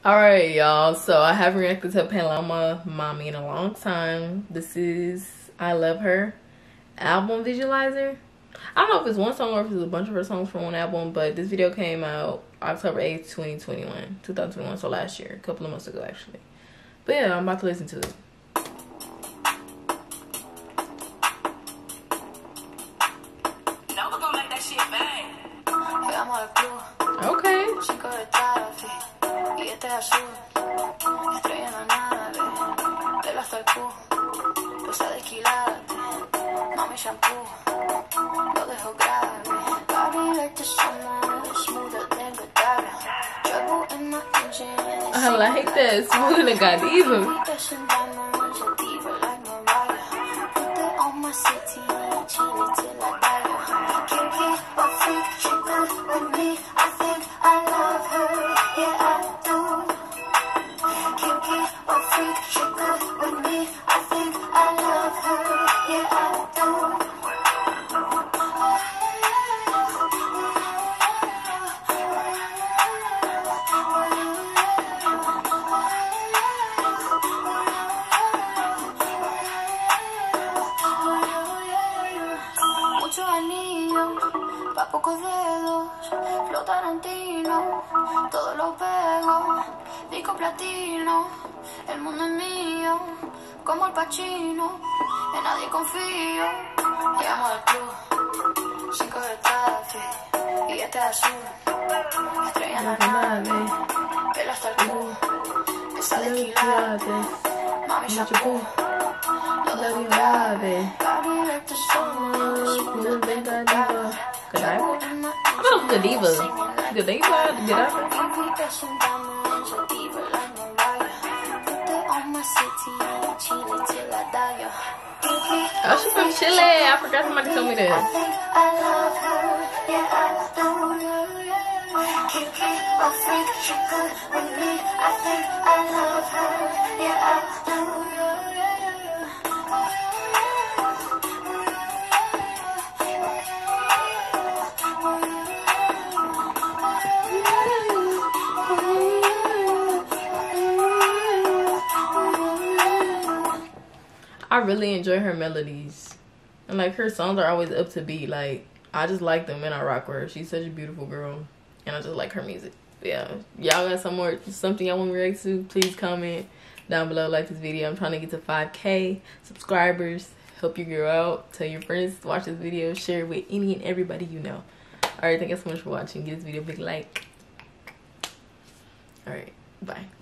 Alright, y'all, so I haven't reacted to Paloma Mami in a long time. This is I Love Her album visualizer. I don't know if it's one song or if it's a bunch of her songs from one album, but this video came out October 8th, 2021, so last year, a couple of months ago actually. But yeah, I'm about to listen to it. Okay. I like that. Smooth and Godiva. Pa' pocos dedos, flow Tarantino, todo lo pego, disco platino, el mundo es mío, como el Pacino, en nadie confío. Llegamos al club, 5 de tráfico, y este es azul, estrella en la nave, pelo hasta el culo, esa de quilate, mami shampoo, lo dejo grave, baby like the sun, Godiva. Godiva? I thought it was Godiva. Godiva? Oh, she's from Chile. I forgot somebody told me this. I really enjoy her melodies, and like her songs are always up to beat. Like I just like them and I rock with her. She's such a beautiful girl, and I just like her music. But yeah, y'all got something y'all want me to react to? Please comment down below. Like this video. I'm trying to get to 5K subscribers. Help your girl out. Tell your friends to watch this video. Share it with any and everybody you know. All right, thank you so much for watching. Give this video a big like. All right, bye.